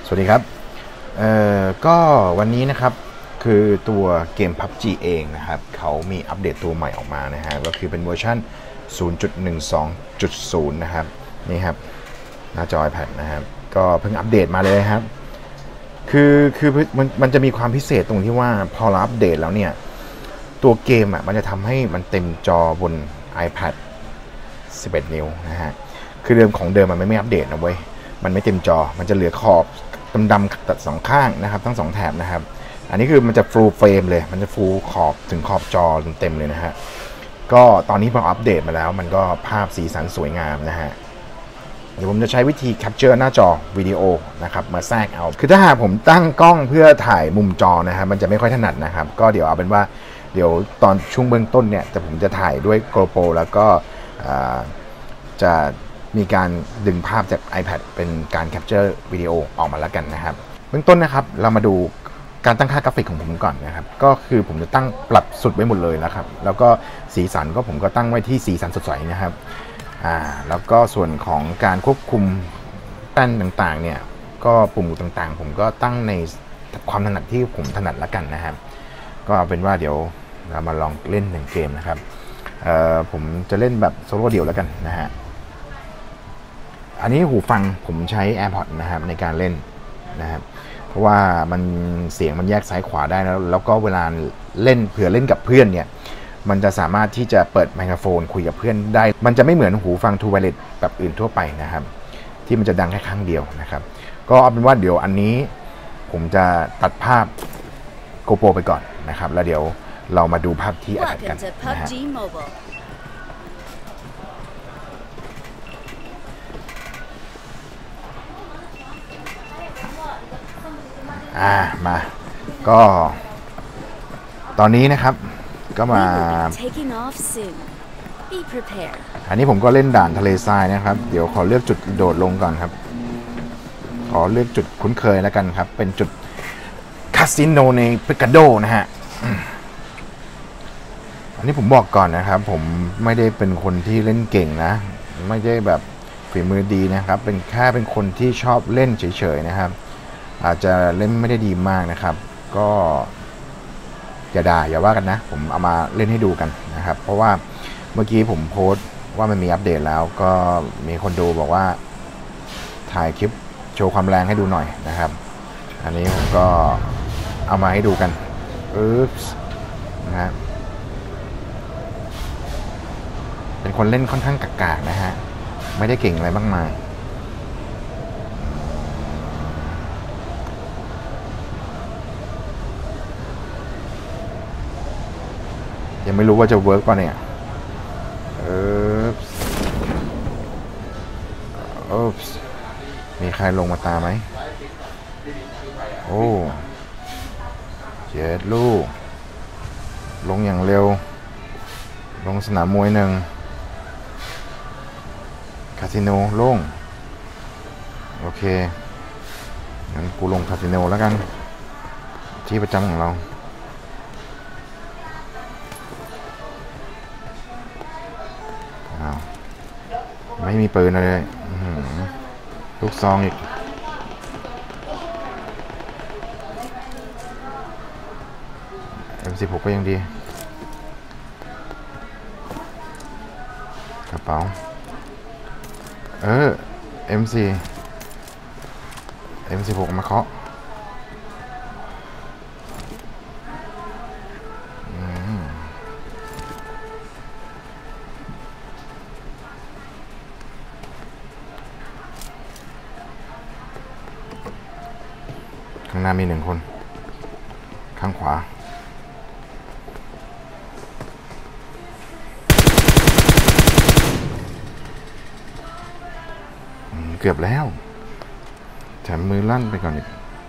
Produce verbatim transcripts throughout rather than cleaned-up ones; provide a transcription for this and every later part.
สวัสดีครับเอ่อก็วันนี้นะครับคือตัวเกม พับจี เองนะครับเขามีอัปเดตตัวใหม่ออกมานะฮะก็คือเป็นเวอร์ชัน ศูนย์จุดหนึ่งสองจุดศูนย์ นะครับนี่ครับหน้าจอ iPad นะครับก็เพิ่งอัปเดตมาเลยครับคือคือมันมันจะมีความพิเศษตรงที่ว่าพอเราอัปเดตแล้วเนี่ยตัวเกมอ่ะมันจะทำให้มันเต็มจอบน iPad สิบเอ็ด นิ้วนะฮะคือเดิมของเดิมมันไม่ไม่อัปเดตนะเว้ยมันไม่เต็มจอมันจะเหลือขอบดำๆตัดสองข้างนะครับทั้งสองแถบนะครับอันนี้คือมันจะ full frame เลยมันจะ full ขอบถึงขอบจอเต็มเลยนะฮะก็ตอนนี้พออัปเดตมาแล้วมันก็ภาพสีสันสวยงามนะฮะเดี๋ยวผมจะใช้วิธี capture หน้าจอวิดีโอนะครับมาแทรกเอาคือถ้าหากผมตั้งกล้องเพื่อถ่ายมุมจอนะครับมันจะไม่ค่อยถนัดนะครับก็เดี๋ยวเอาเป็นว่าเดี๋ยวตอนช่วงเบื้องต้นเนี่ยแต่ผมจะถ่ายด้วย GoPro แล้วก็จะมีการดึงภาพจาก iPad เป็นการ capture วิดีโอออกมาแล้วกันนะครับเบื้องต้นนะครับเรามาดูการตั้งค่ากราฟิกของผมก่อนนะครับก็คือผมจะตั้งปรับสุดไว้หมดเลยนะครับแล้วก็สีสันก็ผมก็ตั้งไว้ที่สีสันสดใสนะครับอ่าแล้วก็ส่วนของการควบคุมแป้นต่างๆเนี่ยก็ปุ่มต่างๆผมก็ตั้งในความถนัดที่ผมถนัดแล้วกันนะครับก็เอาเป็นว่าเดี๋ยวเรามาลองเล่นหนึ่งเกมนะครับเอ่อผมจะเล่นแบบโซโล่เดี่ยวแล้วกันนะฮะอันนี้หูฟังผมใช้ AirPods นะครับในการเล่นนะครับเพราะว่ามันเสียงมันแยกซ้ายขวาได้แล้วแล้วก็เวลาเล่นเผื่อเล่นกับเพื่อนเนี่ยมันจะสามารถที่จะเปิดไมโครโฟนคุยกับเพื่อนได้มันจะไม่เหมือนหูฟัง True Wireless แบบอื่นทั่วไปนะครับที่มันจะดังแค่ครั้งเดียวนะครับก็เอาเป็นว่าเดี๋ยวอันนี้ผมจะตัดภาพ GoPro ไปก่อนนะครับแล้วเดี๋ยวเรามาดูภาพที่ iPad กันนะฮะอ่ามาก็ตอนนี้นะครับก็มาอันนี้ผมก็เล่นด่านทะเลทรายนะครับเดี๋ยวขอเลือกจุดโดดลงก่อนครับขอเลือกจุดคุ้นเคยแล้วกันครับเป็นจุดคาสิโนในปิกาโดนะฮะอันนี้ผมบอกก่อนนะครับผมไม่ได้เป็นคนที่เล่นเก่งนะไม่ได้แบบฝีมือดีนะครับเป็นแค่เป็นคนที่ชอบเล่นเฉยๆนะครับอาจจะเล่นไม่ได้ดีมากนะครับก็อย่าด่าอย่าว่ากันนะผมเอามาเล่นให้ดูกันนะครับเพราะว่าเมื่อกี้ผมโพสต์ว่ามันมีอัปเดตแล้วก็มีคนดูบอกว่าถ่ายคลิปโชว์ความแรงให้ดูหน่อยนะครับอันนี้ผมก็เอามาให้ดูกันอุ๊บนะฮะเป็นคนเล่นค่อนข้างกากๆนะฮะไม่ได้เก่งอะไรมากมายยังไม่รู้ว่าจะเวิร์กป่ะเนี่ยเออโอ้มีใครลงมาตามไหมโอ้เจ็ดลูกลงอย่างเร็วลงสนามมวยหนึ่งคาสิโนลงโอเคงั้นกูลงคาสิโนแล้วกันที่ประจำของเราไม่มีปืนเลยลูกซองอีกเอ็ม สิบหก ก็ยังดีกระเป๋าเออ เอ็ม สี่ เอ็ม สิบหก มาเคาะข้างหน้ามีหนึ่งคนข้างขวาเกือบแล้วแถมมือลั่นไปก่อนอีก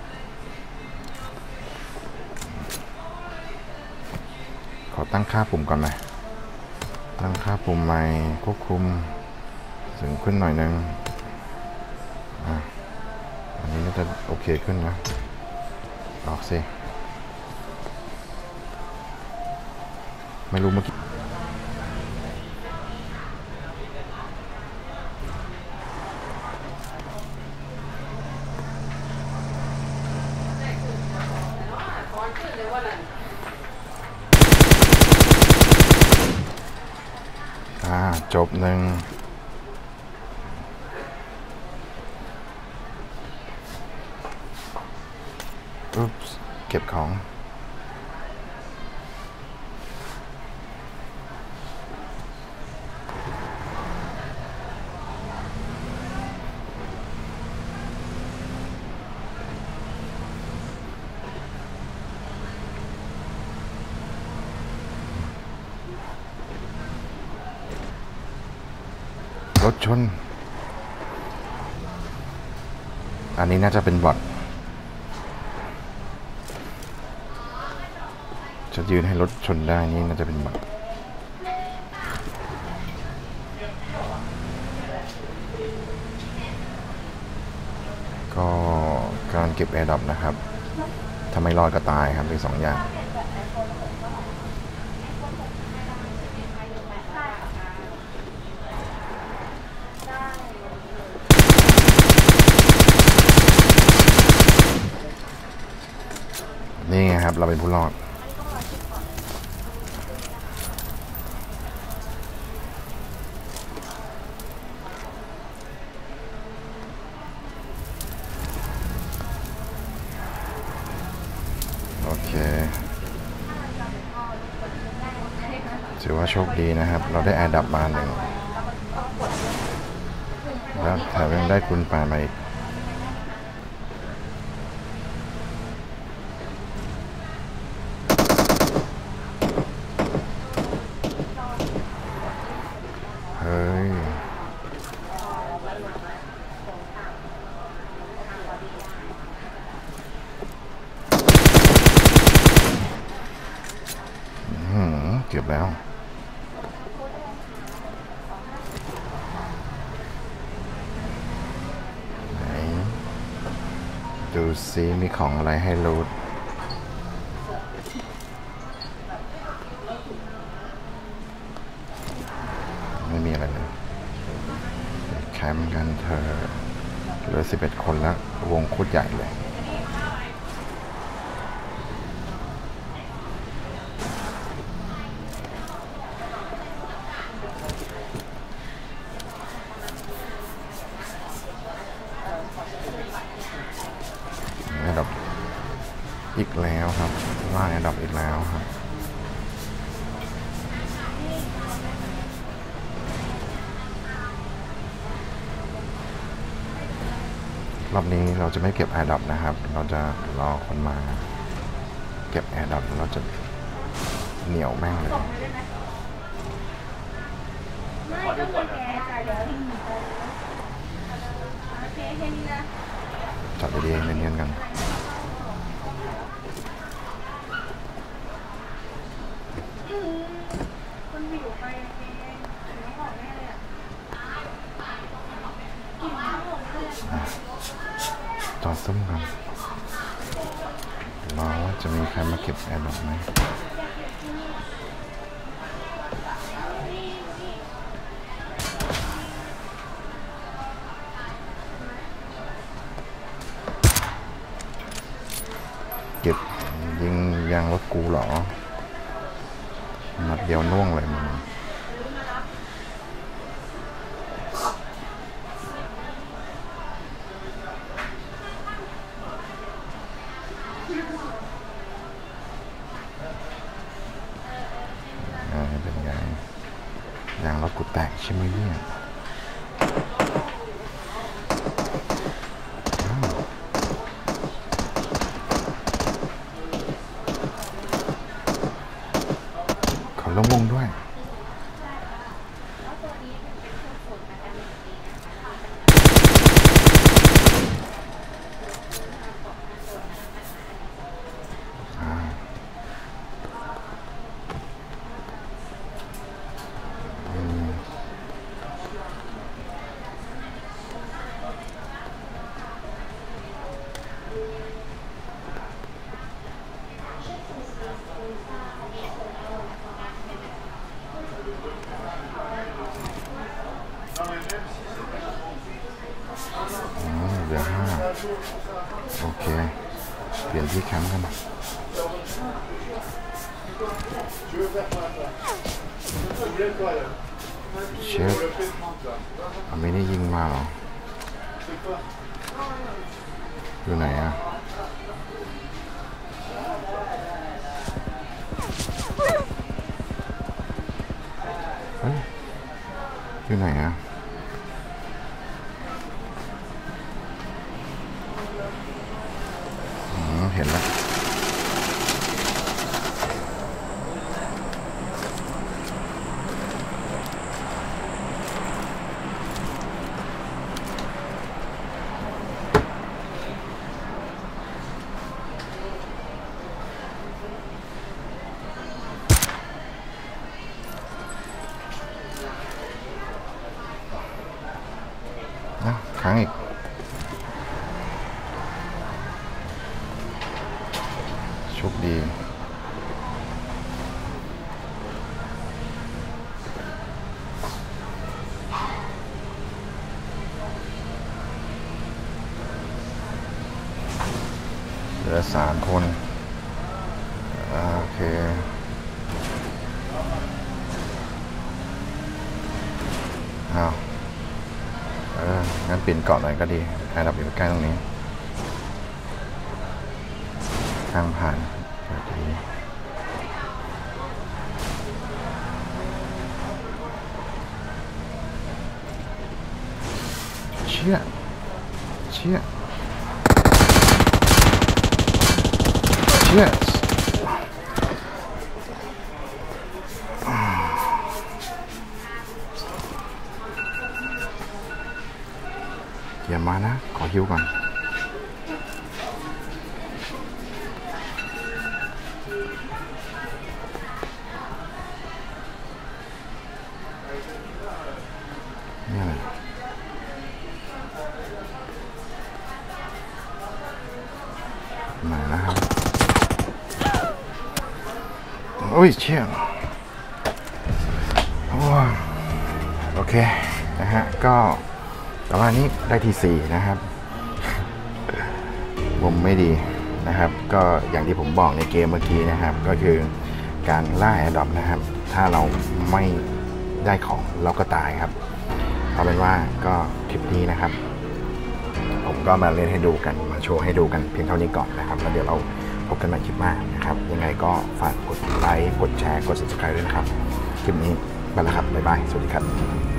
ขอตั้งค่าปุ่มก่อนเลยตั้งค่าปุ่มใหม่ควบคุมสูงขึ้นหน่อยนึงอ่ะอันนี้น่าจะโอเคขึ้นนะออกสิไม่รู้เมื่อกี้ โอ่าจบหนึ่งอุ๊บเก็บของรถชนอันนี้น่าจะเป็นบอทจะยืนให้รถชนได้นี่น่าจะเป็นบอทก็การเก็บแอร์ดรอปนะครับถ้าไม่รอดก็ตายครับมีสองอย่างนี่ไงครับเราเป็นผู้รอดโอเคถือว่าโชคดีนะครับเราได้แอร์ดับมาหนึ่งแล้วแถมยังได้คุณป่ามาอีกเฮ้ยเก็บแล้วไหนดูซิมีของอะไรให้รูทไม่มีอะไรเลยแคมป์กันเธอเหลือสิบเอ็ดคนแล้ววงโคตรใหญ่เลยอันดับอีกแล้วครับล่าอันดับอีกแล้วครับรอบนี้เราจะไม่เก็บแอร์ดรอปนะครับเราจะรอคนมาเก็บแอร์ดรอปเราจะเหนียวแม่งเลยจับดีๆเนียนๆกันจอดซุ้มกันรอว่าจะมีใครมาเก็บแอร์ดรอปไหมเก็บยิงยางรถกูเหรอนัดเดียวน่วงเลยมึงเป็นไงยางรถกูแตกใช่ไหมเนี่ยเขาลงวงด้วยเหลือห้าโอเคเปลี่ยนที่แคมป์กันเชฟไม่ได้ยิงมาหรออยู่ไหนอะเฮ้ยอยู่ไหนอะอ๋อเห็นแล้วค้างอีกโชคดีเหลือสามคนโอเคอ้าวเอองั้นปิดเกาะหน่อยก็ดีใครดับอยู่ใกล้ตรงนี้ทางผ่านก็ดีเชี่ยเชี่ยเชี่ยอย่ามานะขอฮิวก่อนนี่อะไรมาแล้วครับโอ้ยเชี่ยโอเคนะฮะก็ประมาณนี้ได้ที่สี่นะครับผมไม่ดีนะครับก็อย่างที่ผมบอกในเกมเมื่อกี้นะครับก็คือการล่าแอร์ดรอปนะครับถ้าเราไม่ได้ของเราก็ตายครับเอาเป็นว่าก็คลิปนี้นะครับผมก็มาเล่นให้ดูกันมาโชว์ให้ดูกันเพียงเท่านี้ก่อนนะครับแล้วเดี๋ยวเราพบกันใหม่คลิปหน้านะครับยังไงก็ฝากกดไลค์กดแชร์กด ซับสไครบ์ ด้วยนะครับคลิปนี้ไปแล้วครับบ๊ายบายสวัสดีครับ